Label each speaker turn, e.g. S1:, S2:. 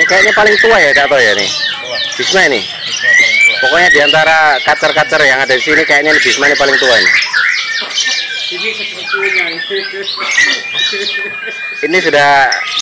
S1: kayaknya paling tua ya, Kak Toy ya nih. Bisma ini. Pokoknya di antara kacer-kacer yang ada di sini kayaknya Bisma ini paling tua ini.
S2: Ini sepupunya.
S1: Ini sudah